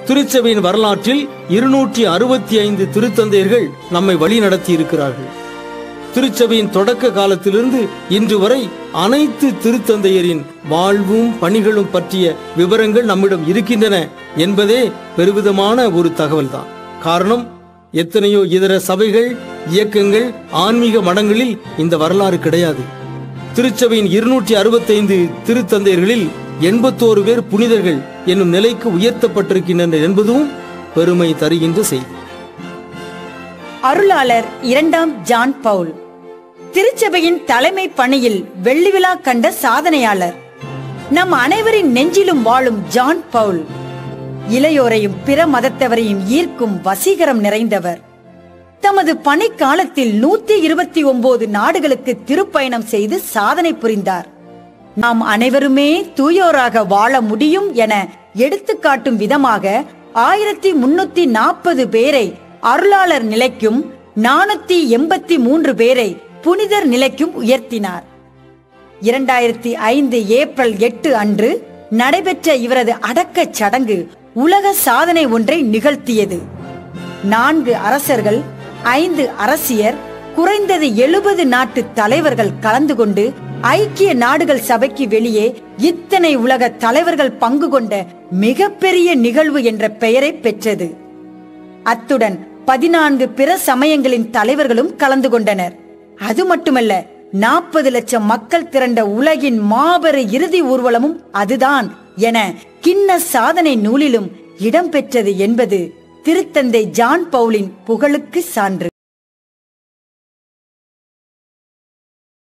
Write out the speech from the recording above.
திருச்சபையின் வரலாற்றில் 265 திருத்தந்தையர்கள் நம்மை வழி நடத்தி இருக்கிறார்கள். திருச்சபையின் தொடக்க காலத்திலிருந்து இன்று வரை அனைத்து திருத்தந்தையரின் வாழ்வும் பணிகளும் பற்றிய விவரங்கள் நம்மிடம் இருக்கின்றன என்பதே பெருமிதமான ஒரு தகவல்தான். காரணம், எத்தனையோ இதர சபைகள், இயக்கங்கள், ஆன்மீக மடங்களில் இந்த வரலாறு கிடையாது. திருச்சபையின் 265 திருத்தந்தையர்களில் 81 பேர் புனிதர்கள் என்னும் நிலைக்கு உயர்த்தப்பட்டிருக்கின்றனர் என்பதும் பெருமை தருகின்ற செய்தி. அருளாளர் 2ஆம் ஜான் பவுல் திருச்சபையின் தலைமை பணியில் வெள்ளி விழா கண்ட சாதனையாளர். நம் அனைவரின் நெஞ்சிலும் வாழும் ஜான் பவுல் இளையோரையும் பிற மதத்தவரையும் ஈர்க்கும் வசீகரம் நிறைந்தவர். தமது பணிக்காலத்தில் 129 நாடுகளுக்கு திருப்பயணம் செய்து சாதனை புரிந்தார். நாம் அனைவருமே தூயோராக வாழ முடியும் என எடுத்துக்காட்டும் விதமாக 1340 பேரை அருளாளர் நிலைக்கும் 483 பேரை புனிதர் நிலைக்கும் உயர்த்தினார். 2005 ஏப்ரல் 8 அன்று நடைபெற்ற இவரது அடக்கச் சடங்கு உலக சாதனை ஒன்றை நிகழ்த்தியது. 4 அரசர்கள், 5 அரசியர், குறைந்தது 70 நாட்டு தலைவர்கள் கலந்து கொண்டு ஐக்கிய நாடுகள் சபைக்கு வெளியே இத்தனை உலக தலைவர்கள் பங்கு கொண்ட மிகப்பெரிய நிகழ்வு என்ற பெயரை பெற்றது. அத்துடன் 14 பிற சமயங்களின் தலைவர்களும் கலந்து கொண்டனர். அது மட்டுமல்ல, 40 லட்சம் மக்கள் திரண்ட உலகின் மாபெரு இறுதி ஊர்வலமும் அதுதான் என கின்ன சாதனை நூலிலும் இடம்பெற்றது என்பது திருத்தந்தை ஜான் பவுலின் புகழுக்கு சான்று.